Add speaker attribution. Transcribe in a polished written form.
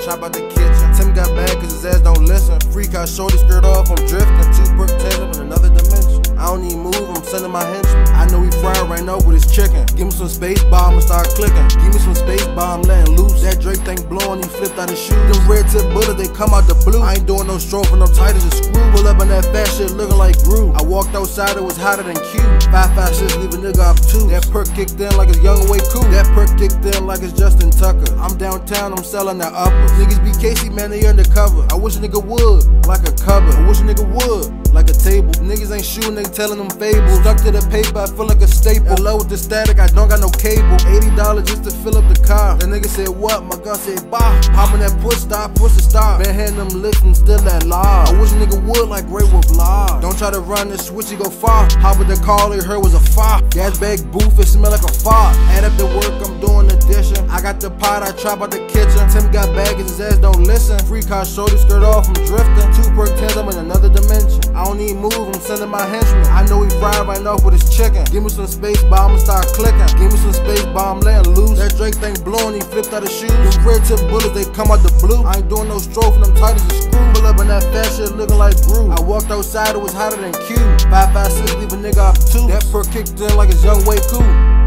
Speaker 1: chop out the kitchen. Tim got bad cause his ass don't listen. Freak out, shorty skirt off, I'm drifting. 2 perk tandem in another dimension. I don't need move, I'm sending my henchmen. I know he fried right now with his chicken. Give me some space bomb and start clicking. Give me some space bomb, letting loose. That Drake thing blowing, he flipped out his shoes. Them red tip bullets, they come out the blue. I ain't doing no stroke, I'm tight as a screw. Pull up on that fat shit looking like Groove. I walked outside, it was hotter than Q. 556, leave a nigga off 2. That perk kicked in like it's Young Way Cool. That perk kicked in like it's Justin Tucker. I'm downtown, I'm selling that upper. Niggas be Casey, man, they undercover. I wish a nigga would, like a cupboard. I wish a nigga would, like a table. Niggas ain't shooting, they telling them fables. Stuck to the paper, I feel like a staple. Low with the static, I don't got no cable. $80 just to fill up the car. That nigga said what? My gun said bah. Poppin' that push stop, push the stop. Been hitting them lips and still that law. I wish a nigga would like Ray with law. Don't try to run this switch, you go far. Hop with the call, they heard was a fire. Gas bag booth, it smell like a fire. Add up the work, I'm doing addition. I got the pot, I trap out the kitchen. Tim got baggage, his ass don't listen. Free car, shorty skirt off, I'm drifting. 2 perk tandem in another dimension. I don't need move, I'm sending my henchmen. I know he fried right off with his chicken. Give me some space bomb and start clicking. Give me some space bomb, letting loose. That Drake thing blowing, he flipped out his shoes. Them red tip bullets, they come out the blue. I ain't doing no stroke, and I'm tight as a screw. Pull up in that fat shit looking like Groove. I walked outside, it was hotter than Q. 556, leave a nigga off 2. That perk kicked in like it's Young Way Cool.